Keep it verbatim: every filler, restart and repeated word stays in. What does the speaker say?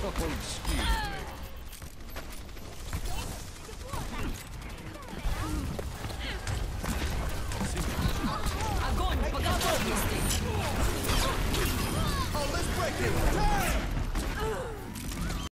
Excuse me. Огонь по готовности! Oh, let's break it! Turn!